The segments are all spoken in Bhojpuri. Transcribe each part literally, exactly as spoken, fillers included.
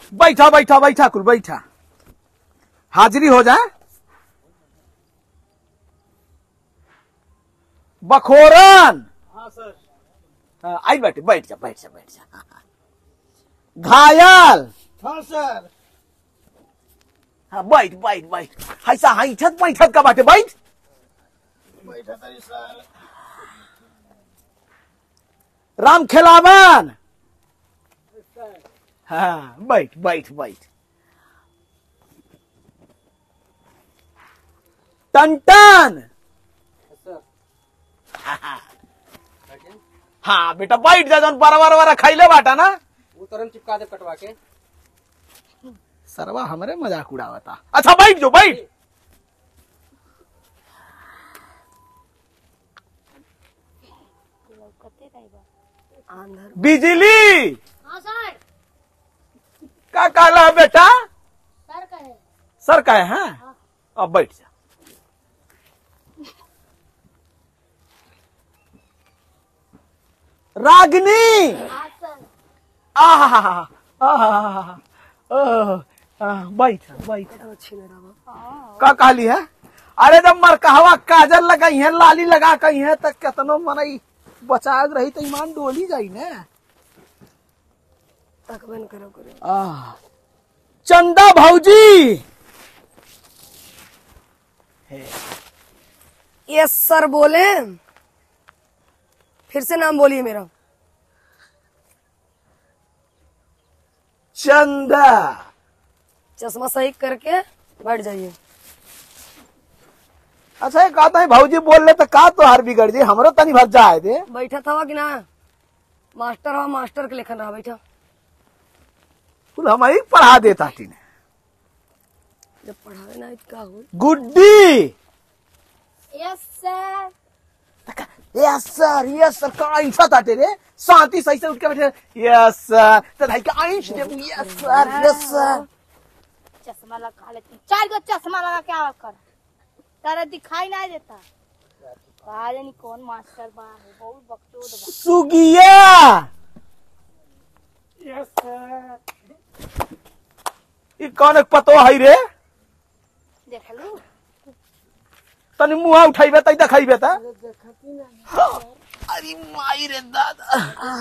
बैठा बैठा बैठा कुल बैठा, हाजिरी हो जाए। बखोरन। हाँ सर। हाँ, आई बैठे, बैठ जा बैठ जा बैठ जा। घायल। हाँ सर। हाँ बैठ बैठ बैठ, ऐसा हैठत बैठत का बाटे, बैठ बैठा तरी सर। राम खिलावन। हाँ बैठ बैठ बैठ। टन सर। हाँ बेटा बैठ जा, जौन बारह बारह बारह खाइले बाटा ना, वो तरम चिपका दे कटवा के। सरवा हमरे मजाक उड़ावता। अच्छा बैठ जो, बैठ। बिजली। हाँ सर। का काला बेटा? सर का है। सर का है? हाँ, हाँ। अब बैठ जा। रागिनी। हाँ सर। आहा बैठ बैठ। का कहली है? अरे जब मरकहवा काजल लगाई है, लाली लगा कही है, तो कितनो मनई बचाए रही तो ईमान डोली जाई ने। तकबन करो करो। आह, चंदा भौजी। यस सर बोले, फिर से नाम बोलिए मेरा। चंदा। चश्मा सही करके बैठ जाइए। अच्छा ये कहता है भौजी बोल ले तो का तो हार बिगड़ जी, हमरो तनी भर जाए दे। बैठा था कि ना, मास्टर हवा, मास्टर के लेखन रहा बैठा। कुल हम ही पढ़ा देता तीने। जब पढ़ावे ना क्या हो। Guddi. Yes sir. Yes sir, yes sir. का ऐसा था तेरे शांति सही से उठ के बैठे। यस सर, तो भाई का आइंश दे। यस सर, यस सर। चश्मा लगा लेती, चार गो चश्मा लगा के आवा कर, तारा दिखाई नहीं देता। कहा जानी कौन मास्टर बा है, बहुत बकचोद बा। सुगिया। Yes sir. ये कौन एक पतो है रे? देख लो तनी मुहा उठाइबे तई देखाइबे ता। अरे माई रे दादा,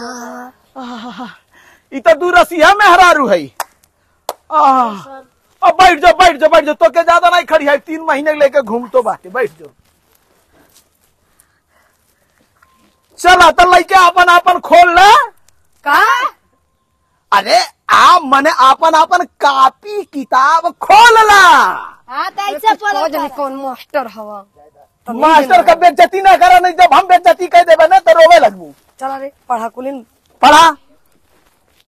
ई तो दूरसिया में हरारू है। अब बैठ जा बैठ जा बैठ जा, तो के ज्यादा नहीं खड़ी है, तीन महीने लेके घूम तो बाटे, बैठ जाओ। चला तो लइके अपन अपन खोल ला। का? अरे आप मने अपन अपन कापी किताब खोल ला। हाँ तो ऐसे पढ़ो। कौन मास्टर हवा? मास्टर का बेइज्जती ना करा, नहीं जब हम बेइज्जती कह देबे ना तो रोवे लगबू। चला रे पढ़ा कुलिन। पढ़ा।